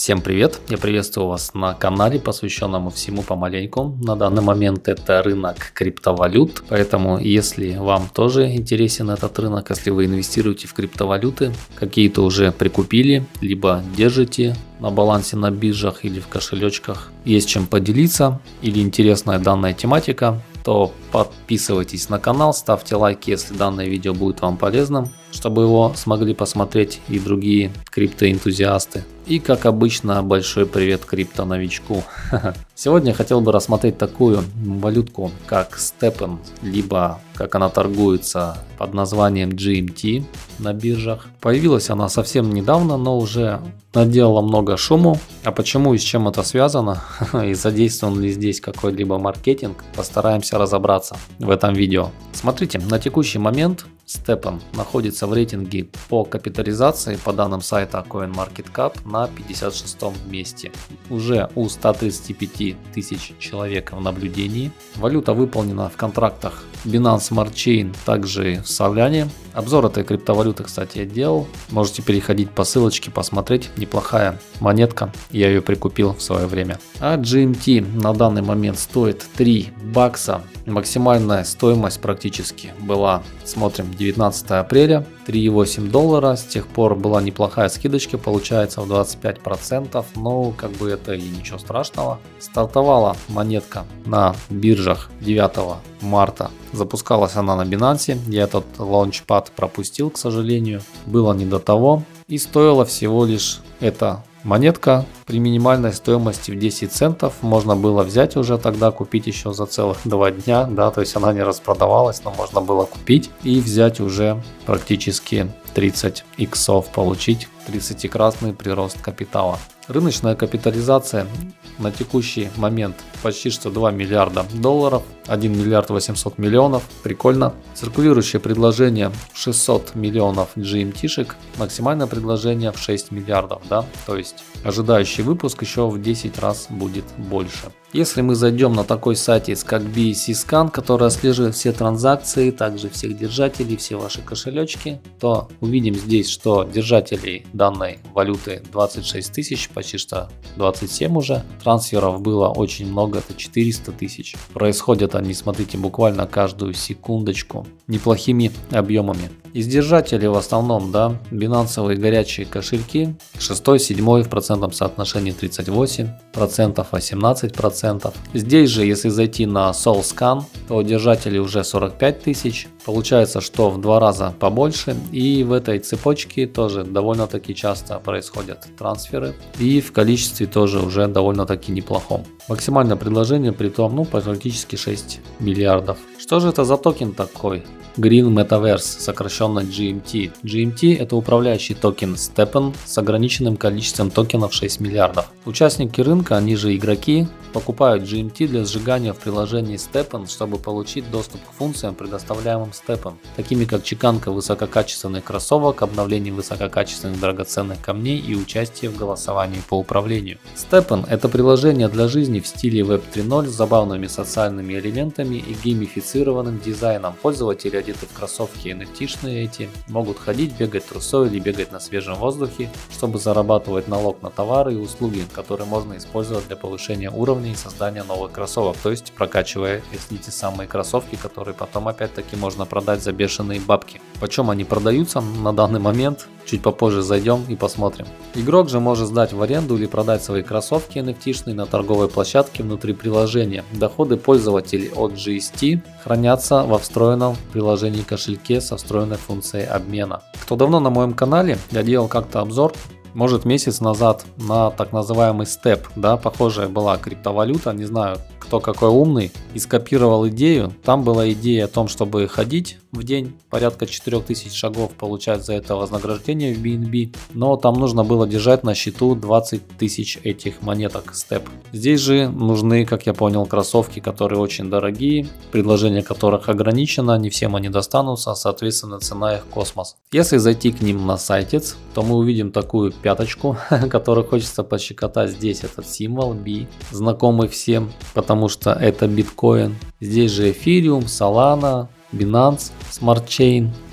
Всем привет! Я приветствую вас на канале, посвященному всему помаленьку. На данный момент это рынок криптовалют, поэтому если вам тоже интересен этот рынок, если вы инвестируете в криптовалюты, какие-то уже прикупили, либо держите на балансе на биржах или в кошелечках, есть чем поделиться или интересная данная тематика, то подписывайтесь на канал, ставьте лайки, если данное видео будет вам полезным, чтобы его смогли посмотреть и другие криптоэнтузиасты. И как обычно, большой привет криптоновичку. Сегодня я хотел бы рассмотреть такую валютку, как STEPN, либо как она торгуется под названием GMT на биржах. Появилась она совсем недавно, но уже наделала много шуму. А почему и с чем это связано, и задействован ли здесь какой-либо маркетинг, постараемся разобраться в этом видео. Смотрите, на текущий момент STEPN находится в рейтинге по капитализации по данным сайта CoinMarketCap на 56 месте. Уже у 135 тысяч человек в наблюдении. Валюта выполнена в контрактах Binance Smart Chain, также в Solana. Обзор этой криптовалюты, кстати, я делал. Можете переходить по ссылочке, посмотреть. Неплохая монетка. Я ее прикупил в свое время. А GMT на данный момент стоит 3 бакса. Максимальная стоимость практически была, смотрим, 19 апреля, 3,8 доллара. С тех пор была неплохая скидочка, получается в 25%, но как бы это и ничего страшного. Стартовала монетка на биржах 9 марта. Запускалась она на Binance. Я этот лаунчпад пропустил, к сожалению. Было не до того. И стоила всего лишь эта монетка при минимальной стоимости в 10 центов. Можно было взять уже тогда, купить еще за целых 2 дня. Да, то есть она не распродавалась, но можно было купить и взять уже практически 30 иксов, получить 30-кратный прирост капитала. Рыночная капитализация на текущий момент почти что 2 миллиарда долларов, 1 миллиард 800 миллионов, прикольно. Циркулирующее предложение 600 миллионов GMT-шек, максимальное предложение в 6 миллиардов, да, то есть ожидающий выпуск еще в 10 раз будет больше. Если мы зайдем на такой сайтец, как BSC Scan, который отслеживает все транзакции, также всех держателей, все ваши кошелечки, то увидим здесь, что держателей данной валюты 26 тысяч, почти что 27 уже. Трансферов было очень много, это 400 тысяч. Происходят они, смотрите, буквально каждую секундочку, неплохими объемами. Из держателей в основном, да, бинансовые горячие кошельки, 6-7 в процентном соотношении 38%, 18%. Здесь же, если зайти на SolScan, то держателей уже 45 тысяч. Получается, что в 2 раза побольше. И в этой цепочке тоже довольно-таки часто происходят трансферы. И в количестве тоже уже довольно-таки неплохом. Максимальное предложение при том, ну, практически 6 миллиардов. Что же это за токен такой? Green Metaverse, сокращенно GMT. GMT – это управляющий токен STEPN с ограниченным количеством токенов 6 миллиардов. Участники рынка, они же игроки, покупают GMT для сжигания в приложении STEPN, чтобы получить доступ к функциям, предоставляемым STEPN, такими как чеканка высококачественных кроссовок, обновление высококачественных драгоценных камней и участие в голосовании по управлению. STEPN – это приложение для жизни в стиле Web 3.0 с забавными социальными элементами и геймифицированным дизайном. Пользователи, одеты в кроссовки NFT-шные эти, могут ходить, бегать трусой или бегать на свежем воздухе, чтобы зарабатывать налог на товары и услуги, которые можно использовать для повышения уровня и создания новых кроссовок, то есть прокачивая эти самые кроссовки, которые потом опять-таки можно продать за бешеные бабки. Почем они продаются на данный момент, чуть попозже зайдем и посмотрим. Игрок же может сдать в аренду или продать свои кроссовки NFT-шные на торговой площадке внутри приложения. Доходы пользователей от GST хранятся во встроенном приложении кошельке со встроенной функцией обмена. Кто давно на моем канале, я делал как-то обзор, может, месяц назад, на так называемый STEP, да, похожая была криптовалюта, не знаю, кто какой умный, и скопировал идею. Там была идея о том, чтобы ходить в день, порядка 4000 шагов, получать за это вознаграждение в BNB, но там нужно было держать на счету 20 тысяч этих монеток STEP. Здесь же нужны, как я понял, кроссовки, которые очень дорогие, предложение которых ограничено, не всем они достанутся, соответственно цена их космос. Если зайти к ним на сайтец, то мы увидим такую пяточку, которую хочется пощекотать. Здесь этот символ B, знакомый всем, потому что это биткоин. Здесь же Ethereum, Solana, Binance Smart Chain,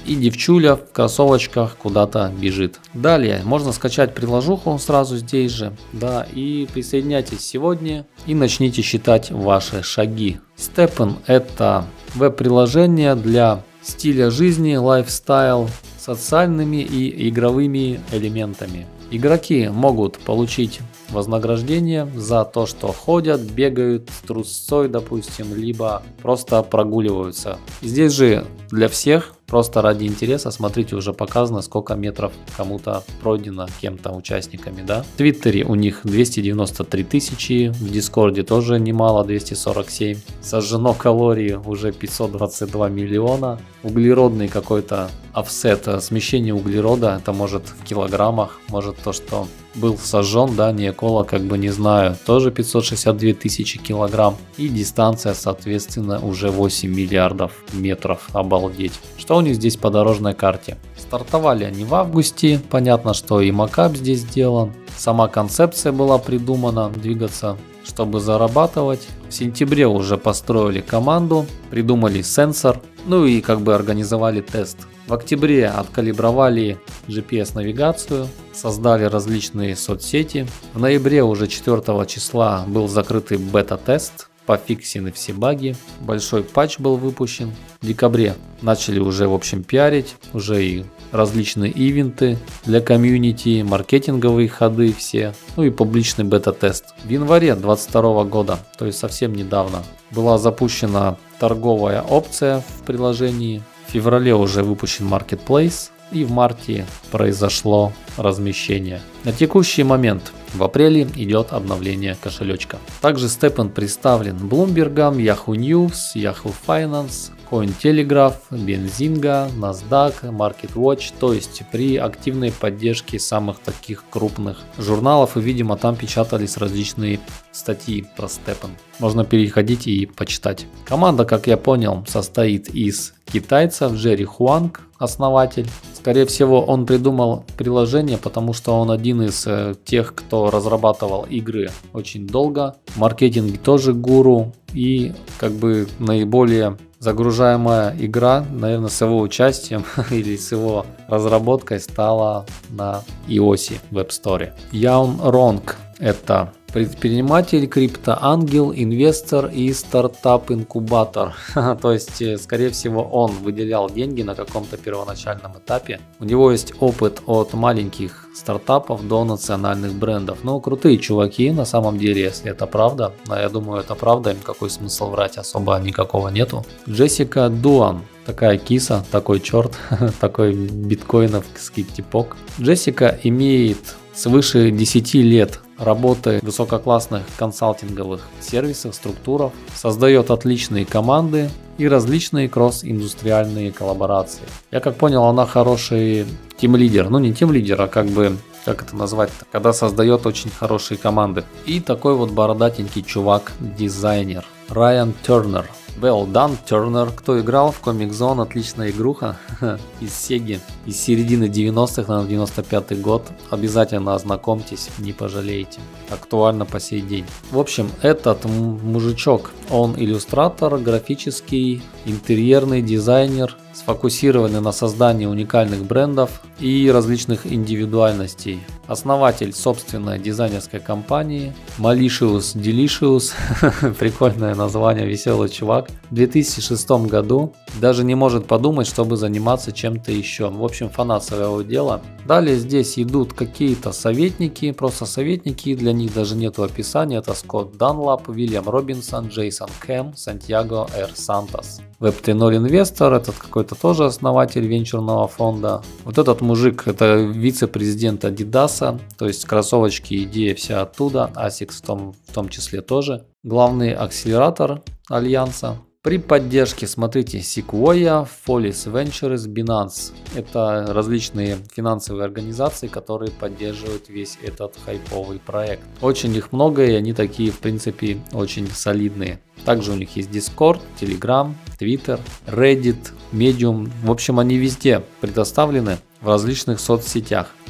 и девчуля в кроссовочках куда-то бежит. Далее можно скачать приложуху сразу здесь же, да, и присоединяйтесь сегодня и начните считать ваши шаги. Stepn — это веб-приложение для стиля жизни, лайфстайл, социальными и игровыми элементами. Игроки могут получить вознаграждение за то, что ходят, бегают с трусцой, допустим, либо просто прогуливаются. Здесь же для всех, просто ради интереса, смотрите, уже показано, сколько метров кому-то пройдено кем-то участниками, да. В Твиттере у них 293 тысячи, в Дискорде тоже немало, 247. Сожжено калорий уже 522 миллиона. Углеродный какой-то офсет, смещение углерода, это может в килограммах, может то, что был сожжен, да, не эколог, как бы не знаю, тоже 562 тысячи килограмм. И дистанция, соответственно, уже 8 миллиардов метров, обалдеть. Что у них здесь по дорожной карте? Стартовали они в августе, понятно, что и макап здесь сделан. Сама концепция была придумана, двигаться, чтобы зарабатывать. В сентябре уже построили команду, придумали сенсор, ну и как бы организовали тест. В октябре откалибровали GPS-навигацию, создали различные соцсети. В ноябре уже 4 числа был закрытый бета-тест, пофиксены все баги, большой патч был выпущен. В декабре начали уже, в общем, пиарить, уже и различные ивенты для комьюнити, маркетинговые ходы все, ну и публичный бета-тест. В январе 2022 года, то есть совсем недавно, была запущена торговая опция в приложении. В феврале уже выпущен Marketplace, и в марте произошло размещение. На текущий момент в апреле идет обновление кошелечка. Также Stepn представлен Bloomberg, Yahoo News, Yahoo Finance, Cointelegraph, Benzinga, NASDAQ, MarketWatch, то есть при активной поддержке самых таких крупных журналов, и видимо там печатались различные статьи про Stepn. Можно переходить и почитать. Команда, как я понял, состоит из китайцев. Джерри Хуанг, основатель. Скорее всего, он придумал приложение, потому что он один из тех, кто разрабатывал игры очень долго. В маркетинге тоже гуру, и как бы наиболее загружаемая игра, наверное, с его участием или с его разработкой стала на iOS в App Store. Яун Ронг — это предприниматель, криптоангел, инвестор и стартап-инкубатор. То есть, скорее всего, он выделял деньги на каком-то первоначальном этапе. У него есть опыт от маленьких стартапов до национальных брендов. Ну, крутые чуваки, на самом деле, если это правда. Но я думаю, это правда, им какой смысл врать особо никакого нету. Джессика Дуан. Такая киса, такой черт, такой биткоиновский типок. Джессика имеет свыше 10 лет работы в высококлассных консалтинговых сервисах, структурах, создает отличные команды и различные кросс-индустриальные коллаборации. Я как понял, она хороший тим-лидер, ну не тим-лидер, а как бы, как это назвать-то, когда создает очень хорошие команды. И такой вот бородатенький чувак, дизайнер, Райан Тернер. Well done, Turner. Кто играл в Comic Zone, отличная игруха из Сеги, из середины 90-х, на 95-й год. Обязательно ознакомьтесь, не пожалеете. Актуально по сей день. В общем, этот мужичок, он иллюстратор, графический, интерьерный дизайнер, сфокусированный на создании уникальных брендов и различных индивидуальностей. Основатель собственной дизайнерской компании Malicious Delicious, прикольное название, веселый чувак. В 2006 году даже не может подумать, чтобы заниматься чем-то еще. В общем, фанат своего дела. Далее здесь идут какие-то советники, просто советники, для них даже нету описания. Это Скотт Данлап, Уильям Робинсон, Джейсон Кэм, Сантьяго Р. Сантос. Web 3.0 инвестор, этот какой-то тоже основатель венчурного фонда. Вот этот мужик, это вице-президент Adidas, то есть кроссовочки, идея вся оттуда, ASICS в том числе тоже. Главный акселератор Альянса. При поддержке, смотрите, Sequoia, Follis Ventures, Binance. Это различные финансовые организации, которые поддерживают весь этот хайповый проект. Очень их много, и они такие, в принципе, очень солидные. Также у них есть Discord, Telegram, Twitter, Reddit, Medium. В общем, они везде предоставлены в различных соцсетях.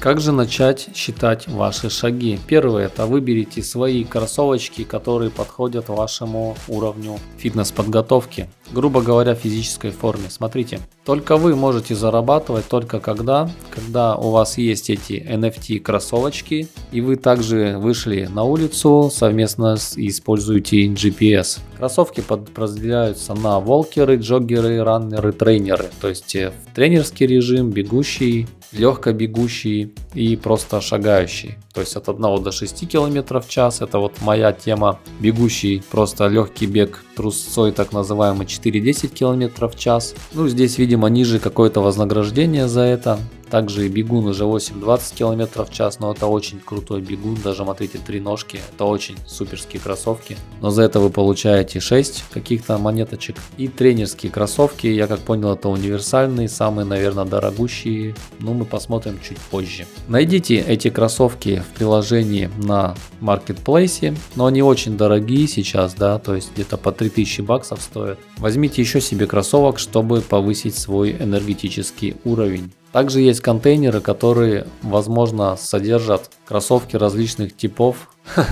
Как же начать считать ваши шаги? Первое, это выберите свои кроссовочки, которые подходят вашему уровню фитнес-подготовки. Грубо говоря, физической форме. Смотрите, только вы можете зарабатывать только когда у вас есть эти NFT кроссовочки, и вы также вышли на улицу, совместно используете GPS. Кроссовки подразделяются на волкеры, джоггеры, раннеры, тренеры. То есть в тренерский режим, бегущий, легко бегущий и просто шагающий. То есть от 1 до 6 км в час. Это вот моя тема. Бегущий, просто легкий бег трусцой, так называемый 4-10 км в час. Ну, здесь, видимо, ниже какое-то вознаграждение за это. Также и бегун уже 8-20 км в час, но это очень крутой бегун, даже смотрите, 3 ножки, это очень суперские кроссовки. Но за это вы получаете 6 каких-то монеточек. И тренерские кроссовки, я как понял, это универсальные, самые, наверное, дорогущие, но мы посмотрим чуть позже. Найдите эти кроссовки в приложении на маркетплейсе, но они очень дорогие сейчас, да, то есть где-то по 3000 баксов стоят. Возьмите еще себе кроссовок, чтобы повысить свой энергетический уровень. Также есть контейнеры, которые, возможно, содержат кроссовки различных типов,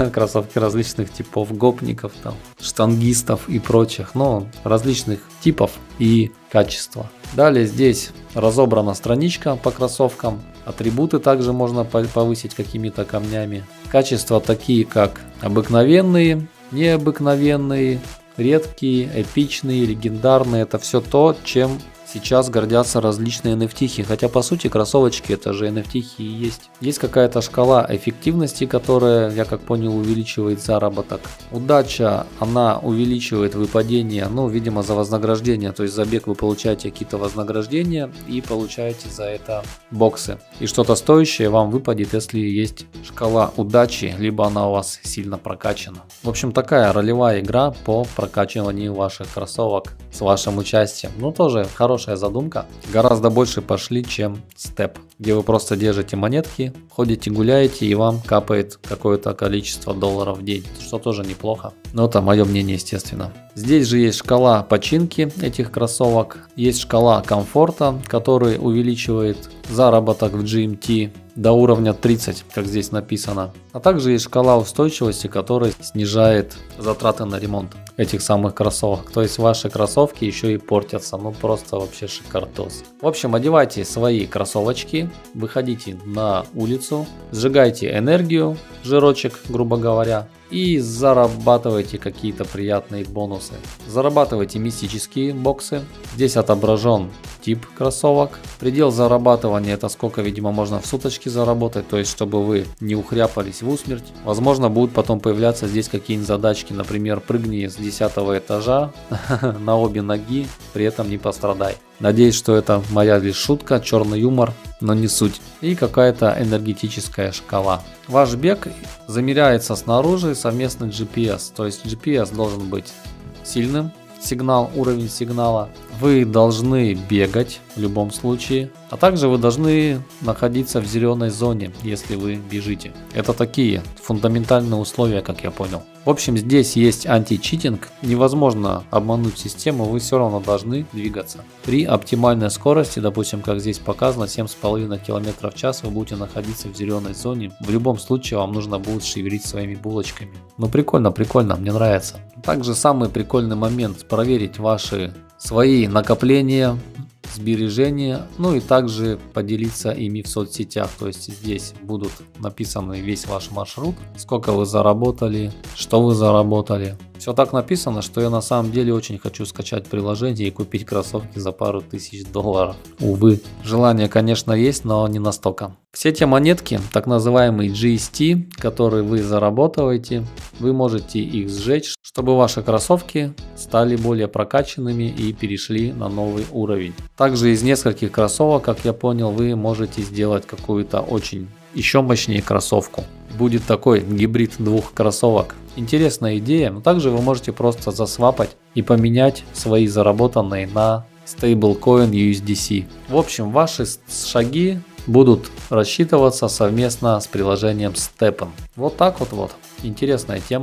гопников, там, штангистов и прочих, но различных типов и качества. Далее здесь разобрана страничка по кроссовкам. Атрибуты также можно повысить какими-то камнями. Качества такие, как обыкновенные, необыкновенные, редкие, эпичные, легендарные. Это все то, чем сейчас гордятся различные NFT, хотя по сути кроссовочки это же NFT и есть. Есть какая-то шкала эффективности, которая, я как понял, увеличивает заработок. Удача, она увеличивает выпадение, ну, видимо, за вознаграждение, то есть за бег вы получаете какие-то вознаграждения и получаете за это боксы. И что-то стоящее вам выпадет, если есть шкала удачи, либо она у вас сильно прокачана. В общем, такая ролевая игра по прокачиванию ваших кроссовок с вашим участием. Ну, тоже хорошая задумка. Гораздо больше пошли, чем степ, где вы просто держите монетки, ходите, гуляете, и вам капает какое-то количество долларов в день, что тоже неплохо. Но это мое мнение, естественно. Здесь же есть шкала починки этих кроссовок, есть шкала комфорта, который увеличивает заработок в GMT до уровня 30, как здесь написано. А также есть шкала устойчивости, которая снижает затраты на ремонт этих самых кроссовок. То есть ваши кроссовки еще и портятся. Ну просто вообще шикардос. В общем, одевайте свои кроссовочки, выходите на улицу, сжигайте энергию, жирочек, грубо говоря, и зарабатывайте какие-то приятные бонусы. Зарабатывайте мистические боксы. Здесь отображен тип кроссовок. Предел зарабатывания — это сколько, видимо, можно в суточки заработать, то есть чтобы вы не ухряпались в усмерть. Возможно, будут потом появляться здесь какие-нибудь задачки, например, прыгни с 10-го этажа на обе ноги, при этом не пострадай. Надеюсь, что это моя лишь шутка, черный юмор, но не суть. И какая-то энергетическая шкала. Ваш бег замеряется снаружи совместно GPS, то есть GPS должен быть сильным, сигнал, уровень сигнала. Вы должны бегать в любом случае, а также вы должны находиться в зеленой зоне, если вы бежите. Это такие фундаментальные условия, как я понял. В общем, здесь есть античитинг. Невозможно обмануть систему, вы все равно должны двигаться. При оптимальной скорости, допустим, как здесь показано, 7,5 км в час, вы будете находиться в зеленой зоне. В любом случае вам нужно будет шевелить своими булочками. Ну прикольно, прикольно, мне нравится. Также самый прикольный момент — проверить ваши свои накопления, сбережения, ну и также поделиться ими в соцсетях. То есть здесь будут написаны весь ваш маршрут, сколько вы заработали, что вы заработали. Все так написано, что я на самом деле очень хочу скачать приложение и купить кроссовки за пару тысяч долларов. Увы, желание, конечно, есть, но не настолько. Все те монетки, так называемые GST, которые вы зарабатываете, вы можете их сжечь, чтобы ваши кроссовки стали более прокачанными и перешли на новый уровень. Также из нескольких кроссовок, как я понял, вы можете сделать какую-то очень еще мощнее кроссовку. Будет такой гибрид двух кроссовок. Интересная идея, но также вы можете просто засвапать и поменять свои заработанные на стейблкоин USDC. В общем, ваши шаги будут рассчитываться совместно с приложением STEPN. Вот так вот. Интересная тема.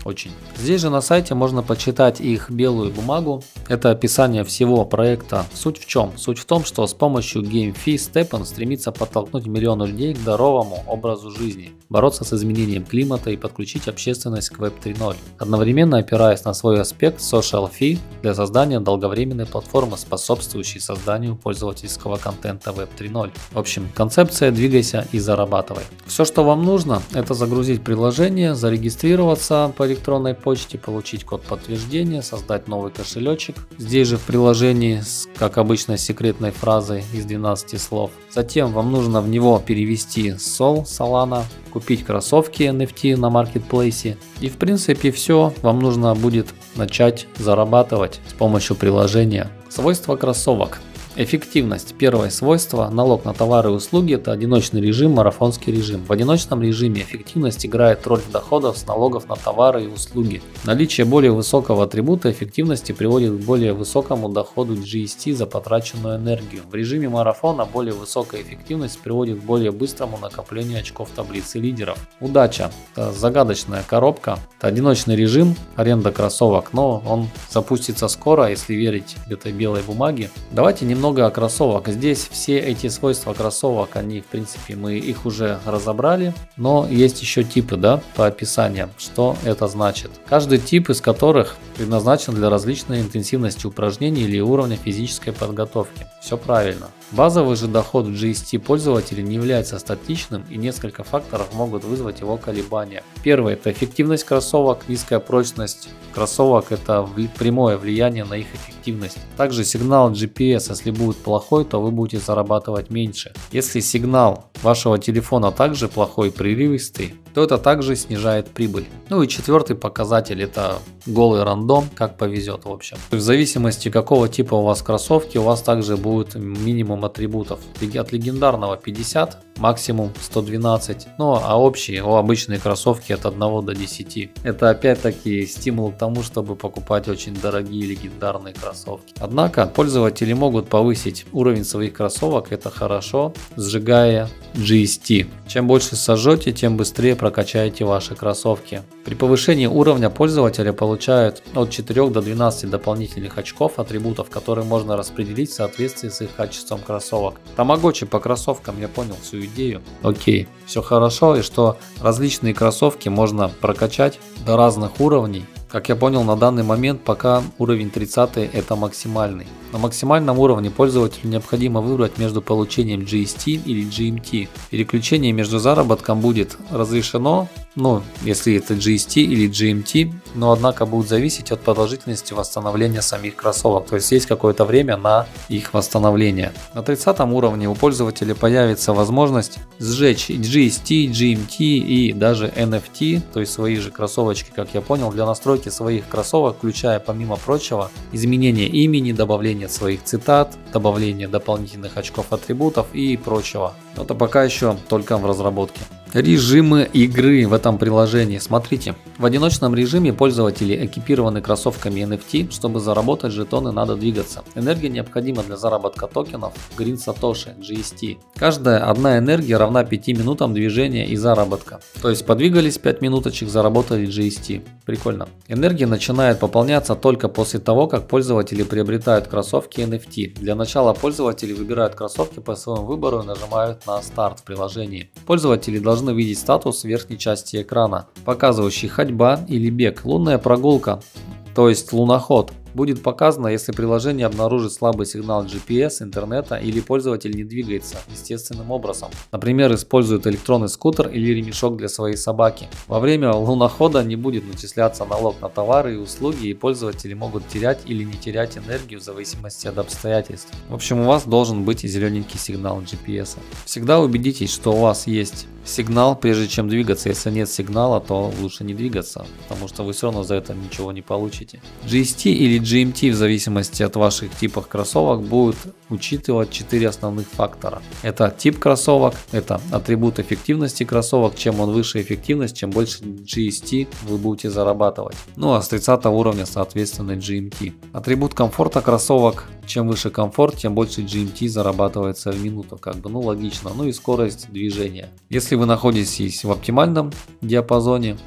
очень. Здесь же на сайте можно почитать их белую бумагу. Это описание всего проекта. Суть в чем? Суть в том, что с помощью GameFi StepN стремится подтолкнуть миллионы людей к здоровому образу жизни, бороться с изменением климата и подключить общественность к Web 3.0, одновременно опираясь на свой аспект Social Fi для создания долговременной платформы, способствующей созданию пользовательского контента Web 3.0. В общем, концепция «двигайся и зарабатывай». Все, что вам нужно, это загрузить приложение, зарегистрироваться по электронной почте, получить код подтверждения, создать новый кошелечек. Здесь же в приложении, как обычно, с секретной фразой из 12 слов. Затем вам нужно в него перевести Solana, купить кроссовки NFT на маркетплейсе. И в принципе все, вам нужно будет начать зарабатывать с помощью приложения. Свойства кроссовок. Эффективность. Первое свойство. Налог на товары и услуги – это одиночный режим, марафонский режим. В одиночном режиме эффективность играет роль доходов с налогов на товары и услуги. Наличие более высокого атрибута эффективности приводит к более высокому доходу GST за потраченную энергию. В режиме марафона более высокая эффективность приводит к более быстрому накоплению очков таблицы лидеров. Удача. Это загадочная коробка. Это одиночный режим, аренда кроссовок, но он запустится скоро, если верить этой белой бумаге. Давайте немного о кроссовок. Здесь все эти свойства кроссовок, они в принципе мы их уже разобрали, но есть еще типы, да, по описаниям. Что это значит? Каждый тип из которых предназначен для различной интенсивности упражнений или уровня физической подготовки. Все правильно. Базовый же доход в GST пользователя не является статичным, и несколько факторов могут вызвать его колебания. Первое – это эффективность кроссовок, низкая прочность кроссовок – это прямое влияние на их эффективность. Также сигнал GPS, если будет плохой, то вы будете зарабатывать меньше. Если сигнал вашего телефона также плохой, прерывистый, то это также снижает прибыль. Ну и четвертый показатель – это голый рандом, как повезет в общем. В зависимости какого типа у вас кроссовки, у вас также будет минимум атрибутов. От легендарного 50, максимум 112, ну а общие, обычные кроссовки от 1 до 10. Это опять-таки стимул к тому, чтобы покупать очень дорогие легендарные кроссовки. Однако пользователи могут повысить уровень своих кроссовок, это хорошо, сжигая GST. Чем больше сожжете, тем быстрее прокачаете ваши кроссовки. При повышении уровня пользователя получают от 4 до 12 дополнительных очков атрибутов, которые можно распределить в соответствии с их качеством кроссовок. Тамагочи по кроссовкам, я понял всю идею. Окей, все хорошо, и что различные кроссовки можно прокачать до разных уровней. Как я понял, на данный момент пока уровень 30 это максимальный. На максимальном уровне пользователю необходимо выбрать между получением GST или GMT. Переключение между заработком будет разрешено, если это GST или GMT, но однако будет зависеть от продолжительности восстановления самих кроссовок. То есть есть какое-то время на их восстановление. На 30 уровне у пользователя появится возможность сжечь GST, GMT и даже NFT, то есть свои же кроссовочки, как я понял, для настройки своих кроссовок, включая помимо прочего изменение имени, добавление своих цитат, добавление дополнительных очков атрибутов и прочего. Это пока еще только в разработке. Режимы игры в этом приложении. Смотрите, в одиночном режиме пользователи экипированы кроссовками NFT. Чтобы заработать жетоны, надо двигаться. Энергия необходима для заработка токенов Green Satoshi GST. Каждая одна энергия равна 5 минутам движения и заработка. То есть подвигались 5 минуточек, заработали GST. Прикольно. Энергия начинает пополняться только после того, как пользователи приобретают кроссовки NFT. Для начала пользователи выбирают кроссовки по своему выбору и нажимают на старт в приложении. Пользователи должны видеть статус в верхней части экрана, показывающий ходьба или бег, лунная прогулка, то есть луноход. Будет показано, если приложение обнаружит слабый сигнал GPS, интернета или пользователь не двигается естественным образом. Например, использует электронный скутер или ремешок для своей собаки. Во время лунохода не будет начисляться налог на товары и услуги, и пользователи могут терять или не терять энергию в зависимости от обстоятельств. В общем, у вас должен быть зелененький сигнал GPS. Всегда убедитесь, что у вас есть сигнал, прежде чем двигаться. Если нет сигнала, то лучше не двигаться, потому что вы все равно за это ничего не получите. GST или GMT в зависимости от ваших типов кроссовок будут учитывать 4 основных фактора. Это тип кроссовок, это атрибут эффективности кроссовок. Чем он выше эффективность, чем больше GST вы будете зарабатывать. Ну а с 30 уровня соответственно GMT. Атрибут комфорта кроссовок. Чем выше комфорт, тем больше GMT зарабатывается в минуту. Логично. Ну и скорость движения. Если вы находитесь в оптимальном диапазоне,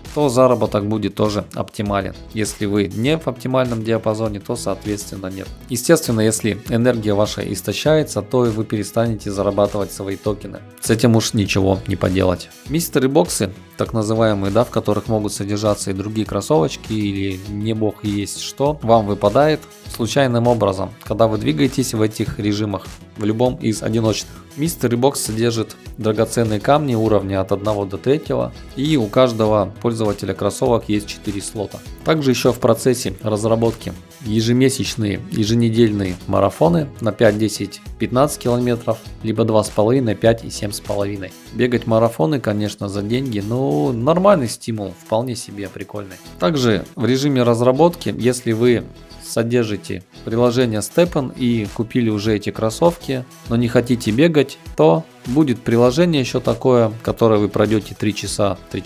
то заработок будет тоже оптимален. Если вы не в оптимальном диапазоне, то соответственно нет. Естественно, если энергия ваша истощается, то и вы перестанете зарабатывать свои токены. С этим уж ничего не поделать. Мистери-боксы, так называемые, да, в которых могут содержаться и другие кроссовочки или не бог есть что, вам выпадает случайным образом, когда вы двигаетесь в этих режимах, в любом из одиночных. Мистери-бокс содержит драгоценные камни уровня от 1 до 3, и у каждого пользователя кроссовок есть 4 слота. Также еще в процессе разработки ежемесячные, еженедельные марафоны на 5, 10, 15 километров, либо 2,5, 5 и 7,5. Бегать марафоны, конечно, за деньги, но нормальный стимул, вполне себе прикольный. Также в режиме разработки, если вы содержите приложение Stepen и купили уже эти кроссовки, но не хотите бегать, то будет приложение еще такое, которое вы пройдете 3 часа. 3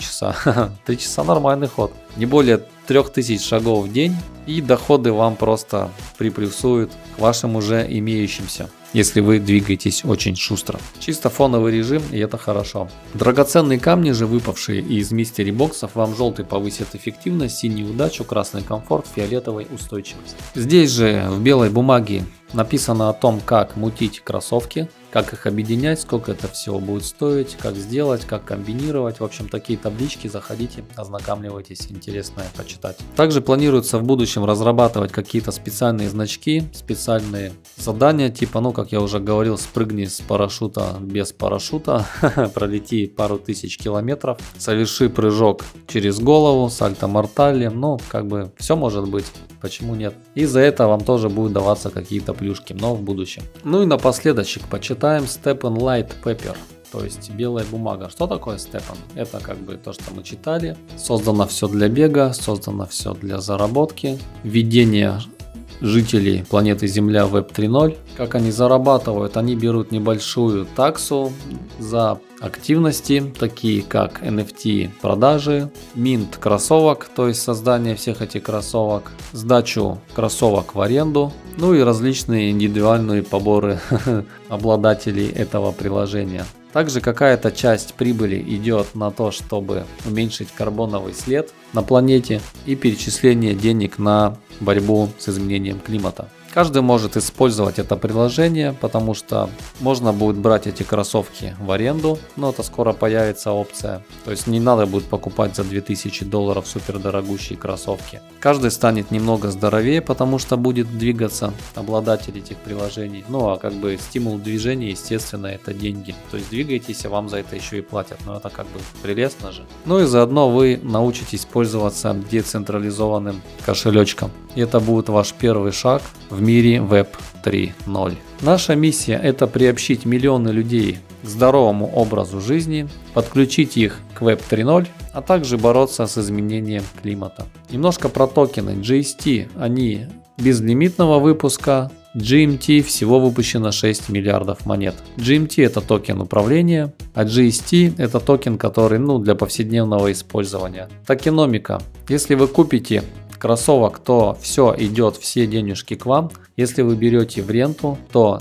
часа нормальный ход. Не более 3000 шагов в день, и доходы вам просто приплюсуют к вашим уже имеющимся, если вы двигаетесь очень шустро. Чисто фоновый режим, и это хорошо. Драгоценные камни же, выпавшие из мистери-боксов, вам желтый повысит эффективность, синий удачу, красный комфорт, фиолетовый устойчивость. Здесь же в белой бумаге написано о том, как мутить кроссовки, как их объединять, сколько это всего будет стоить, как сделать, как комбинировать. В общем, такие таблички, заходите, ознакомливайтесь, интересное почитать. Также планируется в будущем разрабатывать какие-то специальные значки, специальные задания, типа, ну, как я уже говорил, спрыгни с парашюта без парашюта, пролети пару тысяч километров, соверши прыжок через голову, сальто-мортале, ну, как бы все может быть. Почему нет? И за это вам тоже будут даваться какие-то плюшки, но в будущем. Ну и напоследочек почитаем Stepen Light Paper, то есть белая бумага. Что такое Stepen? Это как бы то, что мы читали. Создано все для бега, создано все для заработки, введение жителей планеты Земля в Web 3.0. Как они зарабатывают? Они берут небольшую таксу за активности, такие как NFT продажи, минт кроссовок, то есть создание всех этих кроссовок, сдачу кроссовок в аренду, ну и различные индивидуальные поборы обладателей этого приложения. Также какая-то часть прибыли идет на то, чтобы уменьшить карбоновый след на планете и перечисление денег на борьбу с изменением климата. Каждый может использовать это приложение, потому что можно будет брать эти кроссовки в аренду, но это скоро появится опция. То есть не надо будет покупать за $2000 супердорогущие кроссовки. Каждый станет немного здоровее, потому что будет двигаться обладатель этих приложений. Ну а как бы стимул движения, естественно, это деньги. То есть двигаетесь, а вам за это еще и платят. Но это как бы прелестно же. Ну и заодно вы научитесь пользоваться децентрализованным кошелечком. И это будет ваш первый шаг в мире Web 3.0. Наша миссия – это приобщить миллионы людей к здоровому образу жизни, подключить их к Web 3.0, а также бороться с изменением климата. Немножко про токены. GST, они безлимитного выпуска. GMT всего выпущено 6 миллиардов монет. GMT это токен управления, а GST это токен, который для повседневного использования. Токеномика. Если вы купите кроссовок, то все идет, все денежки к вам. Если вы берете в ренту, то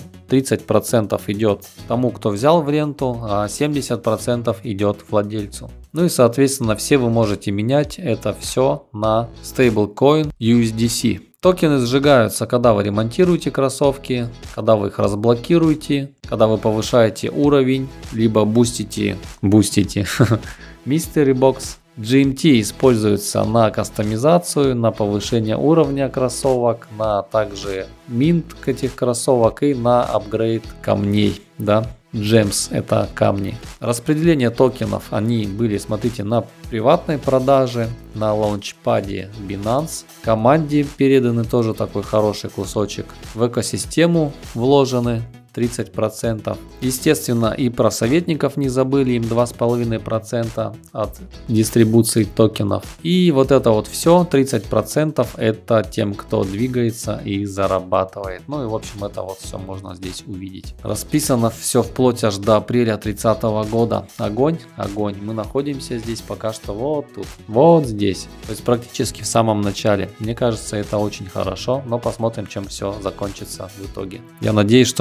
30% идет тому, кто взял в ренту, а 70% идет владельцу. Ну и соответственно все вы можете менять это все на стейблкоин USDC. Токены сжигаются, когда вы ремонтируете кроссовки, когда вы их разблокируете, когда вы повышаете уровень, либо бустите Mystery Box. GMT используется на кастомизацию, на повышение уровня кроссовок, на также минт этих кроссовок и на апгрейд камней, да. Gems это камни. Распределение токенов, они были, смотрите, на приватной продаже, на лаунчпаде Binance. Команде переданы тоже такой хороший кусочек. В экосистему вложены 30%. Естественно, и про советников не забыли, им 2,5% от дистрибуции токенов. И вот это вот все, 30% это тем, кто двигается и зарабатывает. Ну и в общем это вот все можно здесь увидеть. Расписано все вплоть аж до апреля 30 года. Огонь, огонь. Мы находимся здесь пока что вот тут, вот здесь. То есть практически в самом начале. Мне кажется, это очень хорошо, но посмотрим, чем все закончится в итоге. Я надеюсь, что мы с вами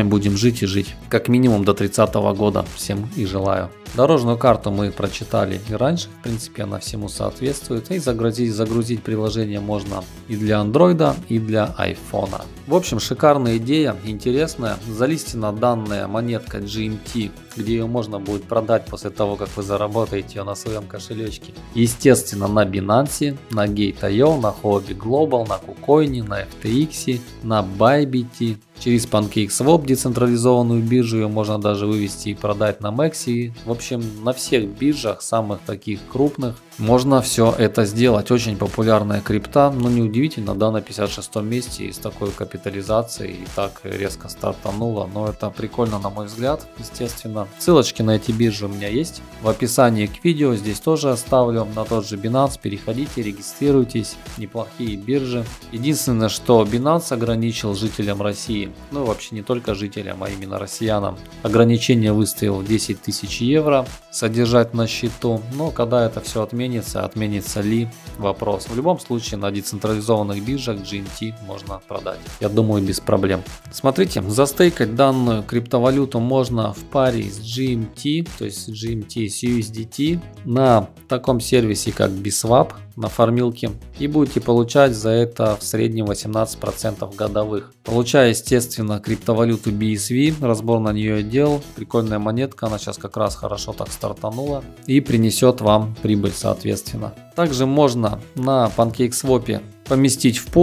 чем будем жить и жить. Как минимум до 30-го года. Всем и желаю. Дорожную карту мы прочитали и раньше, в принципе она всему соответствует. И загрузить приложение можно и для андроида, и для айфона. В общем, шикарная идея, интересная. Залистена данная монетка GMT, где ее можно будет продать после того, как вы заработаете ее на своем кошелечке. Естественно, на Binance, на Gate.io, на Huobi Global, на KuCoin, на FTX, на Bybit. Через PancakeSwap, децентрализованную биржу, ее можно даже вывести и продать на Mexi. В общем, на всех биржах, самых таких крупных, можно все это сделать. Очень популярная крипта, но неудивительно, да, на 56-м месте и с такой капитализацией и так резко стартанула. Но это прикольно, на мой взгляд, естественно. Ссылочки на эти биржи у меня есть в описании к видео, здесь тоже оставлю. На тот же Binance переходите, регистрируйтесь, неплохие биржи. Единственное, что Binance ограничил жителям России, ну вообще не только жителям, а именно россиянам, ограничение выставил 10 тысяч евро содержать на счету. Но когда это все отменится ли, вопрос. В любом случае на децентрализованных биржах GMT можно продать, я думаю, без проблем. Смотрите, застейкать данную криптовалюту можно в паре с GMT, то есть GMT с USDT на таком сервисе как Biswap, на фармилке, и будете получать за это в среднем 18% годовых. Получая, естественно, криптовалюту BSV, разбор на нее я делал, прикольная монетка, она сейчас как раз хорошо так стартанула и принесет вам прибыль соответственно. Также можно на PancakeSwap поместить в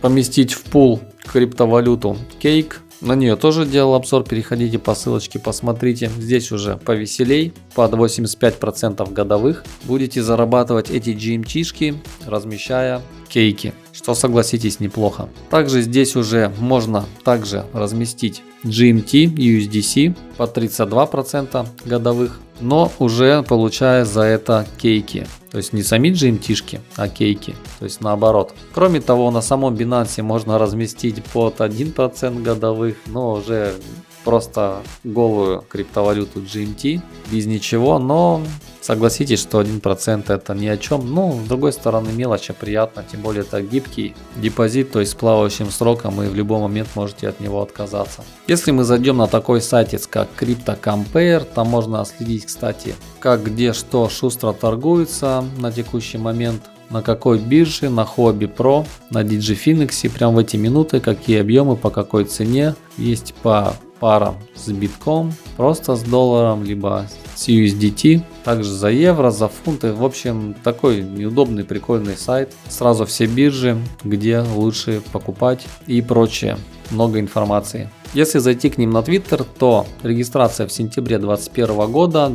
пул криптовалюту Cake. На нее тоже делал обзор, переходите по ссылочке, посмотрите. Здесь уже повеселей, под 85% годовых будете зарабатывать эти GMT-шки, размещая кейки, что, согласитесь, неплохо. Также здесь уже можно также разместить GMT, USDC под 32% годовых, но уже получая за это кейки. То есть не сами GMT-шки, а кейки. То есть наоборот. Кроме того, на самом Binance можно разместить под 1% годовых, но уже просто голую криптовалюту GMT, без ничего, но согласитесь, что 1% это ни о чем. Но с другой стороны мелочь, а приятно, тем более это гибкий депозит, то есть с плавающим сроком, и в любой момент можете от него отказаться. Если мы зайдем на такой сайтец как CryptoCompare, там можно следить, кстати, как где что шустро торгуется на текущий момент, на какой бирже, на Huobi Pro, на DigiFinex, прям в эти минуты, какие объемы, по какой цене, есть по парам с битком, просто с долларом, либо с USDT, также за евро, за фунты. В общем, такой неудобный, прикольный сайт. Сразу все биржи, где лучше покупать и прочее. Много информации. Если зайти к ним на Twitter, то регистрация в сентябре 2021 года,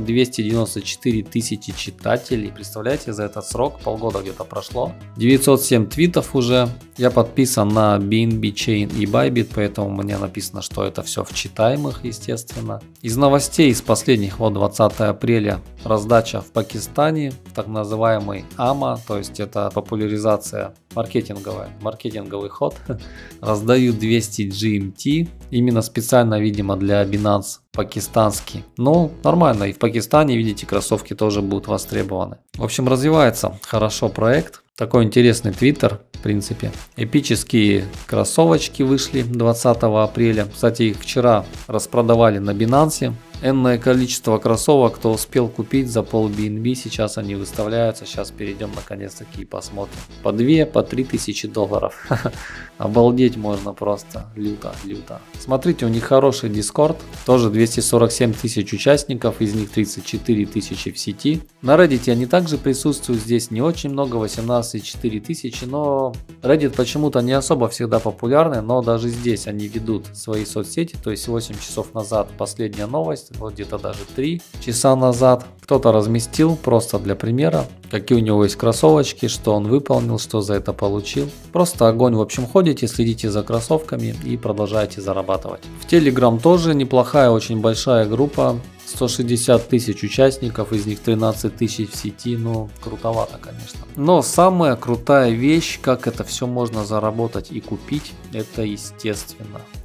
294 тысячи читателей. Представляете, за этот срок, полгода где-то прошло. 907 твитов уже. Я подписан на BNB Chain и Bybit, поэтому мне написано, что это все в читаемых, естественно. Из новостей, из последних, вот 20 апреля, раздача в Пакистане, так называемый AMA, то есть это популяризация маркетинговый ход. Раздают 200 GMT, именно специально, видимо, для Binance пакистанский. Ну, нормально, и в Пакистане, видите, кроссовки тоже будут востребованы. В общем, развивается хорошо проект. Такой интересный твиттер, в принципе. Эпические кроссовочки вышли 20 апреля. Кстати, их вчера распродавали на Binance. Энное количество кроссовок, кто успел купить за пол BNB, сейчас они выставляются. Сейчас перейдем наконец-таки и посмотрим. По 2, по 3 тысячи долларов. Обалдеть можно просто. Люто. Смотрите, у них хороший Discord. Тоже 247 тысяч участников, из них 34 тысячи в сети. На Reddit они также присутствуют. Здесь не очень много, 18,4 тысячи. Но Reddit почему-то не особо всегда популярный. Но даже здесь они ведут свои соцсети. То есть 8 часов назад последняя новость. Вот где-то даже 3 часа назад кто-то разместил, просто для примера, какие у него есть кроссовочки, что он выполнил, что за это получил. Просто огонь. В общем, ходите, следите за кроссовками и продолжаете зарабатывать. В Telegram тоже неплохая, очень большая группа. 160 тысяч участников, из них 13 тысяч в сети, ну крутовато, конечно. Но самая крутая вещь, как это все можно заработать и купить, это естественно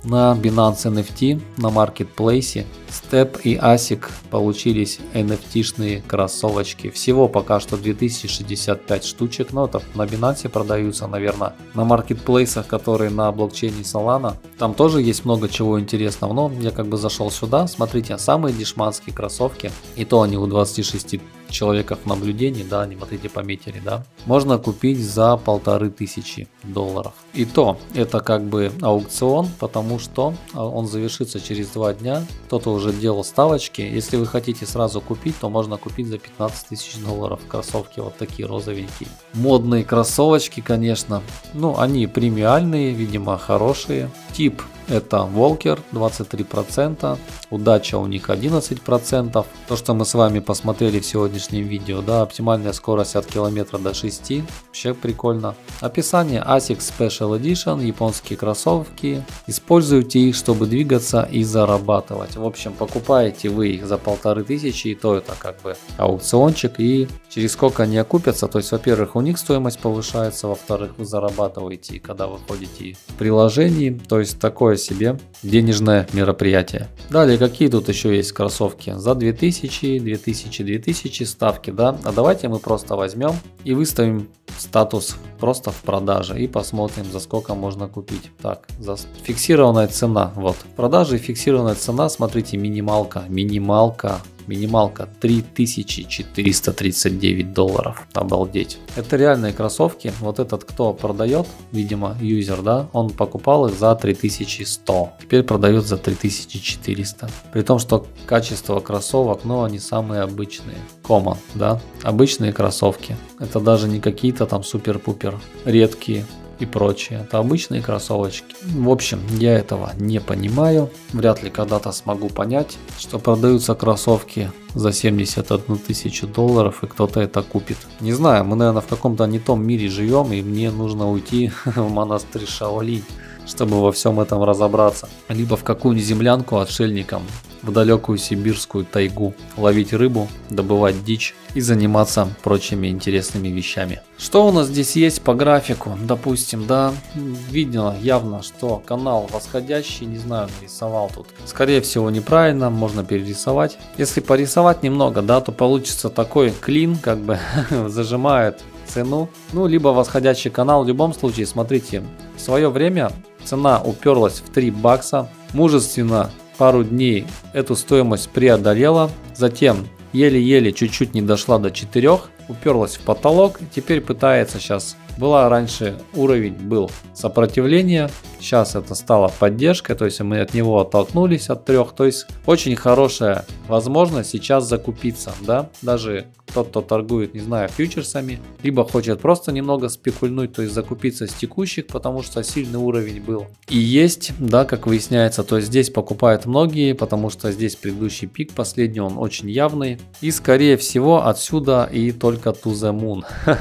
на Binance NFT, на маркетплейсе. Step и ASIC получились NFT-шные кроссовочки. Всего пока что 2065 штучек, но это на Binance продаются, наверное, на маркетплейсах, которые на блокчейне Solana. Там тоже есть много чего интересного, но я как бы зашел сюда. Смотрите, самые дешманские кроссовки, и то они у 26 человеков наблюдений, да, не смотрите, пометили, да, можно купить за $1500. И то это как бы аукцион, потому что он завершится через 2 дня. Кто-то уже делал ставочки. Если вы хотите сразу купить, то можно купить за $15 000 кроссовки вот такие розовенькие. Модные кроссовочки, конечно. Ну, они премиальные, видимо, хорошие. Тип это Walker 23%, удача у них 11%. То, что мы с вами посмотрели в сегодняшнем видео, да, оптимальная скорость от километра до 6, вообще прикольно. Описание: ASIC Special Edition, японские кроссовки, используйте их, чтобы двигаться и зарабатывать. В общем, покупаете вы их за 1500, и то это как бы аукциончик, и через сколько они окупятся, то есть, во-первых, у них стоимость повышается, во-вторых, вы зарабатываете, когда вы ходите в приложении, то есть такое себе денежное мероприятие. Далее, какие тут еще есть кроссовки? За 2000, 2000, 2000 ставки, да? А давайте мы просто возьмем и выставим статус просто в продаже и посмотрим, за сколько можно купить. Так, за фиксированная цена, вот. В продаже фиксированная цена, смотрите, минималка, минималка $3439. Обалдеть. Это реальные кроссовки. Вот этот, кто продает, видимо, юзер, да, он покупал их за 3100. Теперь продает за 3400. При том, что качество кроссовок, ну, они самые обычные. Common, да, обычные кроссовки. Это даже не какие-то там супер-пупер редкие и прочее. Это обычные кроссовочки. В общем, я этого не понимаю. Вряд ли когда-то смогу понять, что продаются кроссовки за $71 000 и кто-то это купит. Не знаю, мы, наверное, в каком-то не том мире живем, и мне нужно уйти в монастырь Шаолинь, чтобы во всем этом разобраться. Либо в какую-нибудь землянку отшельникам в далекую сибирскую тайгу, ловить рыбу, добывать дичь и заниматься прочими интересными вещами. Что у нас здесь есть по графику? Допустим, да, видно явно, что канал восходящий, не знаю, нарисовал тут. Скорее всего неправильно, можно перерисовать. Если порисовать немного, да, то получится такой клин, как бы зажимает цену. Ну, либо восходящий канал. В любом случае, смотрите, в свое время цена уперлась в $3. Мужественно пару дней эту стоимость преодолела. Затем еле-еле чуть-чуть не дошла до 4, уперлась в потолок. Теперь пытается сейчас. Была раньше уровень, был сопротивление. Сейчас это стало поддержкой, то есть мы от него оттолкнулись от 3. То есть очень хорошая возможность сейчас закупиться, да, даже тот, кто торгует, не знаю, фьючерсами, либо хочет просто немного спекульнуть, то есть закупиться с текущих, потому что сильный уровень был и есть, да, как выясняется. То есть здесь покупают многие, потому что здесь предыдущий пик, последний, он очень явный, и скорее всего отсюда и только to the moon.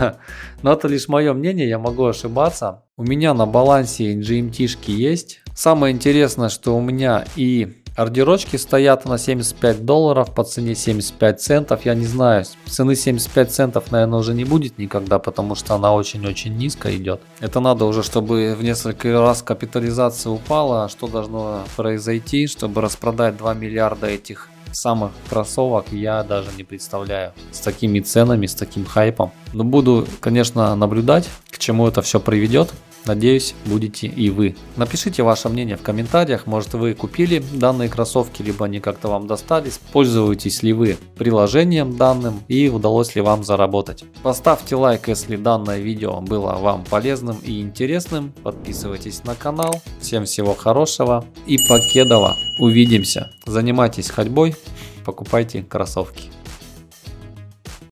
Но это лишь мое мнение, я могу ошибаться. У меня на балансе GMT-шки есть. Самое интересное, что у меня и ордерочки стоят на $75 по цене 75 центов. Я не знаю, цены 75 центов, наверное, уже не будет никогда, потому что она очень-очень низко идет. Это надо уже, чтобы в несколько раз капитализация упала. Что должно произойти, чтобы распродать 2 миллиарда этих самых кроссовок, я даже не представляю. С такими ценами, с таким хайпом. Но буду, конечно, наблюдать, к чему это все приведет. Надеюсь, будете и вы. Напишите ваше мнение в комментариях. Может, вы купили данные кроссовки, либо они как-то вам достались. Пользуетесь ли вы приложением данным и удалось ли вам заработать. Поставьте лайк, если данное видео было вам полезным и интересным. Подписывайтесь на канал. Всем всего хорошего и покедова. Увидимся. Занимайтесь ходьбой, покупайте кроссовки.